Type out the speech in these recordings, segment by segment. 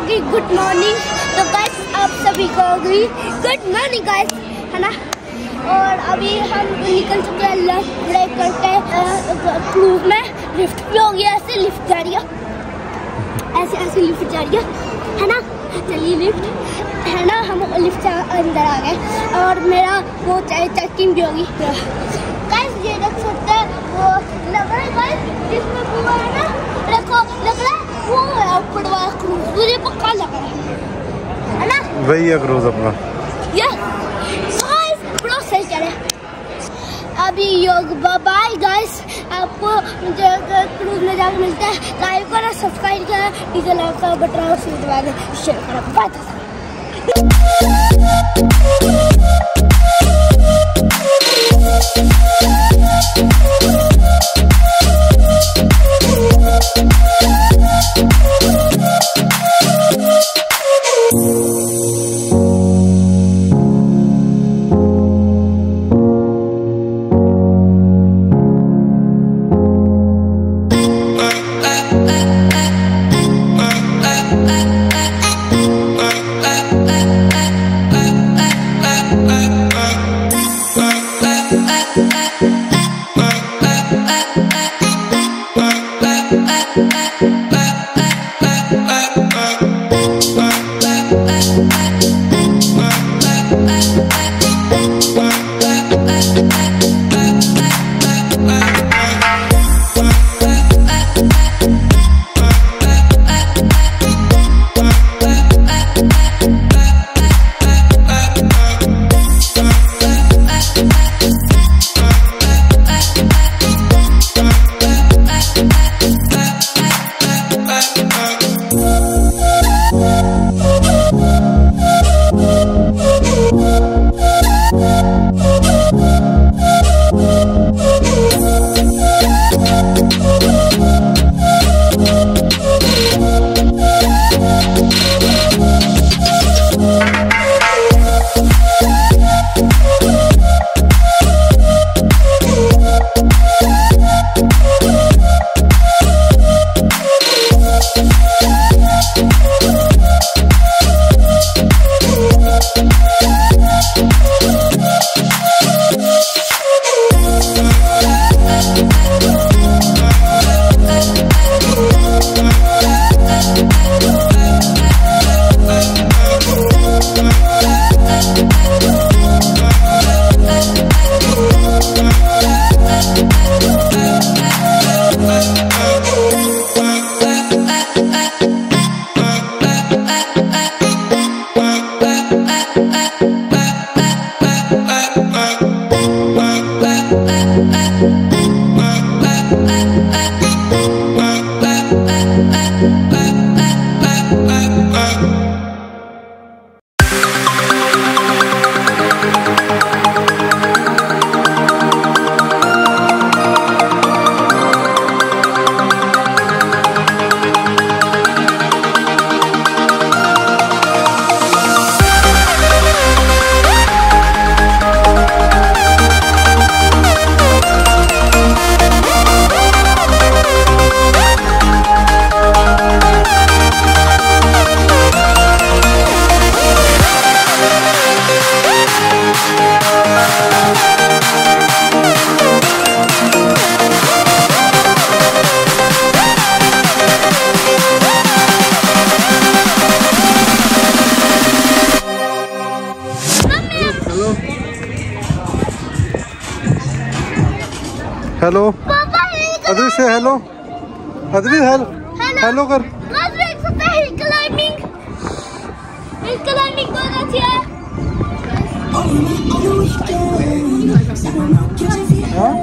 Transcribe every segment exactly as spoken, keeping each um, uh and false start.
होगी good morning. तो guys आप सभी को होगी गुड मॉर्निंग गाइस, है ना। और अभी हम निकल चुके हैं लंच ब्रेक करके क्रूज में। लिफ्ट भी होगी, ऐसे लिफ्ट जा रही है, ऐसे ऐसे लिफ्ट जा रही है, है ना। चलिए लिफ्ट, है ना। हम लिफ्ट से अंदर आ गए और मेरा वो चेकिंग भी होगी। गाइस ये देख सकते हैं, वो लग रहा है गाइस जिसमें पूरा है ना, देखो लग रहा है वो है ऊपर वाला क्रूज, मुझे पक्का लग रहा है, है ना। वही है क्रूज अपना। ये गाइस पूरा सही कह रहे हैं। अभी योग बाय गाइस, आपको मुझे क्रूज में जाकर मिलता है। लाइक करो, सब्सक्राइब करो, नीचे लाइक का बटन और शेयर करो। बाय। हेलो अदरी से हेलो अदरी हेलो हेलो कर। क्लाइंबिंग क्लाइंबिंग बहुत अच्छी है। हाँ?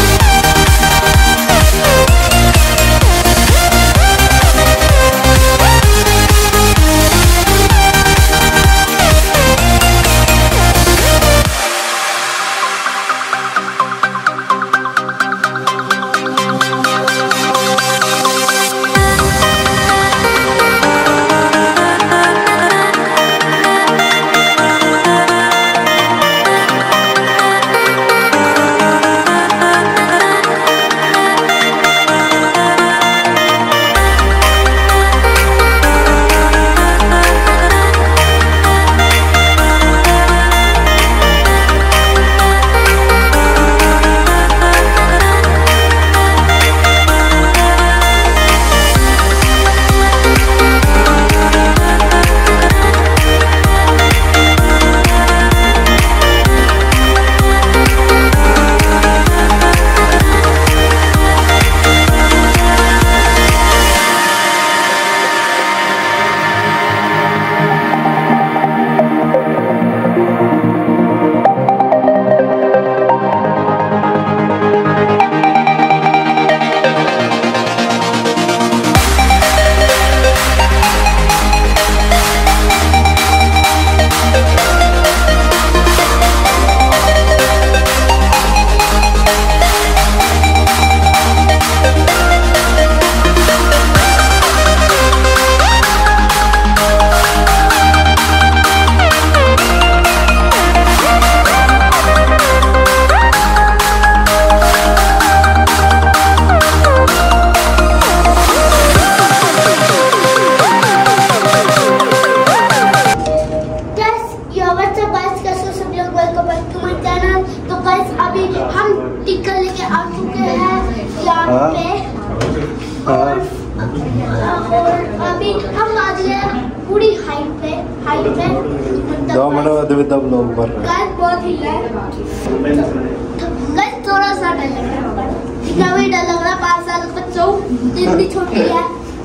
Bye. अभी हम टिकट लेके आ चुके हैं यहाँ पे और, और अभी हम आ गए पूरी हाइट पे हाइट पे दो मिनट बाद भी दब लोग पर गाइस बहुत ही है गाइस थोड़ा सा डर लग रहा है इतना भी डर लग रहा है पाँच साल का बच्चों जितनी छोटी है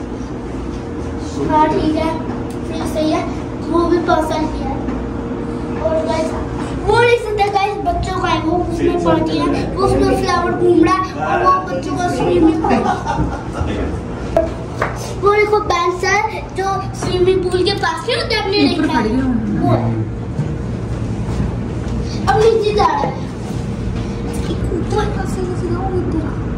हाँ ठीक है फिर सही है वो भी पाँच साल की है और गाइस वो नहीं सकते गाइस बच्चों का है वो उसमें पहुंची है वो उसमें फ्लावर घूम रहा है और वो बच्चों का स्विमिंग पूल वो देखो बेंच है जो स्विमिंग पूल के पास ही होता है अपने देखा है वो अब नीचे जा रहा है ऊपर कैसे कैसे जाऊंगी तेरा